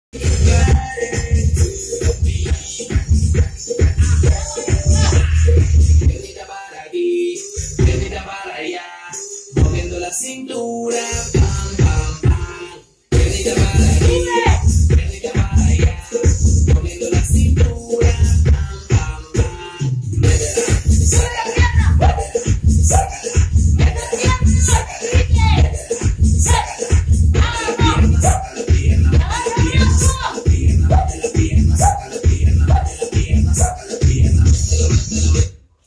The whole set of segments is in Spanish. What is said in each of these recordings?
Piernita para aquí, piernita para allá, moviendo la cintura, pam, pam, pam. Piernita para aquí, piernita para allá, moviendo la cintura, pam, pam, pam. Métela, sácala, métela, sácala, métela, sácala, métela, sácala. Saca la pierna, saca la pierna, mete la pierna, saca la pierna, mete la pierna, saca la pierna, mete la pierna,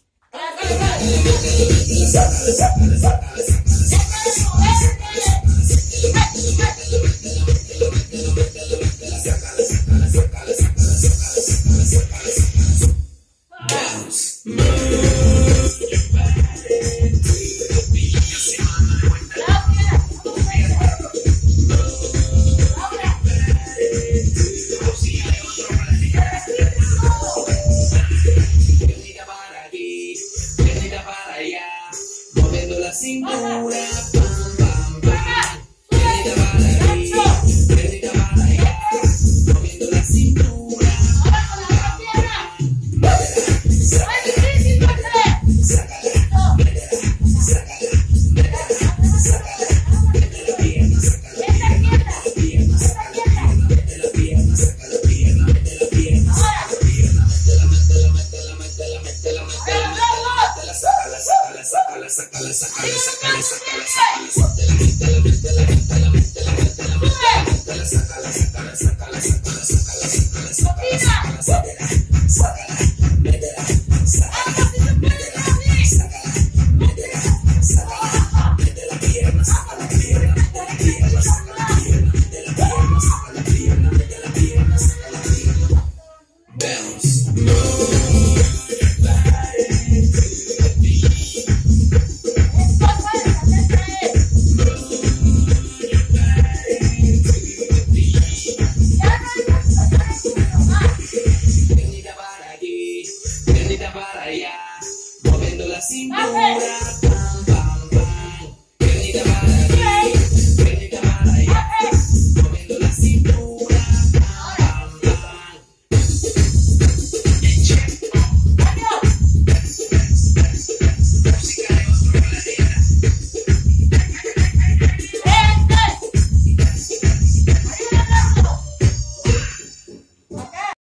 moviendo la cintura, pam, pam, pam. Piernita para aquí, piernita para allá, moviendo la cintura, pam, pam, pam. Métela, sácala, métela, sácala, métela, sácala, mete la pierna, saca la pierna, saca la pierna, mete la pierna, saca la pierna, mete la pierna, saca la pierna, métela, métela, métela, métela, métela, métela, métela, sácala, sácala, sácala, sácala, sácala, sácala, sácala, sácala, métela, métela, métela, métela, métela, métela, métela, sácala, sácala, sácala, sácala, sácala, sácala, sácala, sácala, sácala, sácala, métela, sácala, métela, sácala, métela, sácala, mete la pierna, saca la pierna, mete la pierna, saca la pierna, mete la pierna, saca la pierna, mete la pierna, saca la pierna. Bounce. Piernita para aquí, piernita para allá, moviendo la cintura.